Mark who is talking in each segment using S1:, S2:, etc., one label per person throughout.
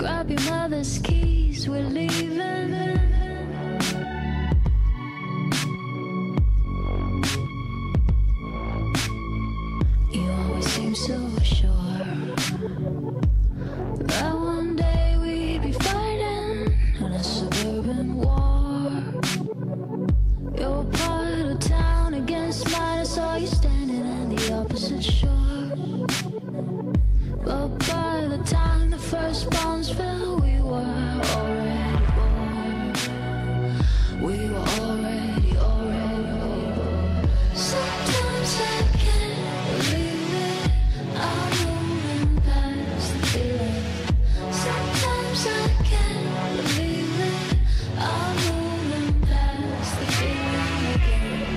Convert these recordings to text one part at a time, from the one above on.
S1: Grab your mother's keys, we're leaving. You always seem so sure that one day we'd be fighting in a suburban war. You're part of town against mine, I saw you standing in the opposite shore. But by the time the first bombs fell, we were already born. We were already born. Sometimes I can't believe it, I'm moving past the feeling. Sometimes I can't believe it, I'm moving past the feeling again.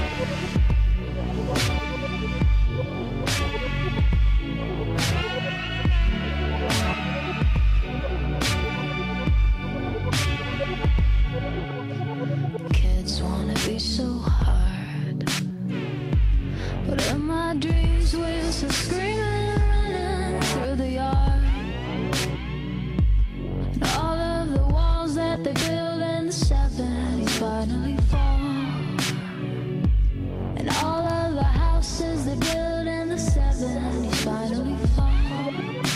S1: Kids wanna be so hard, but in my dreams we're still screaming and running through the yard. And all of the walls that they built in the 70s finally fall. And all of the houses they built in the 70s finally fall.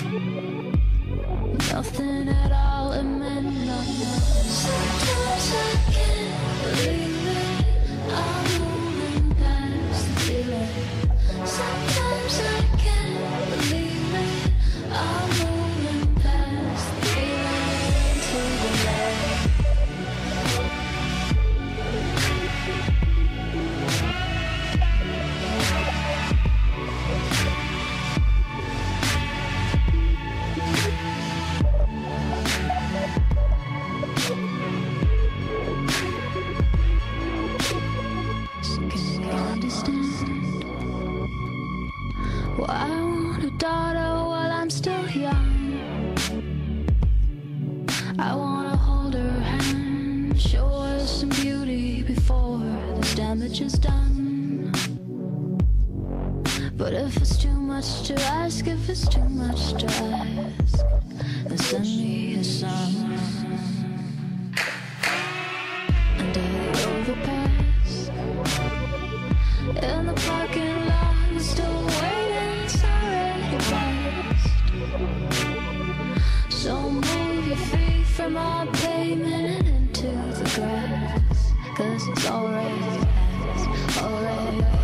S1: Nothing at all, it meant nothing. Sometimes I can't believe it, I'm moving past the feeling. Sometimes I can't believe it, I'm moving past the feeling to the light. Can you understand why I want a daughter while I'm still young? I wanna hold her hand, show her some beauty before this damage is done. But if it's too much to ask, if it's too much to ask, then send me a song under the overpass. In the parking lot, we're still waiting, it's already past. So move your feet from our pavement and into the grass, 'cause it's already past, already past.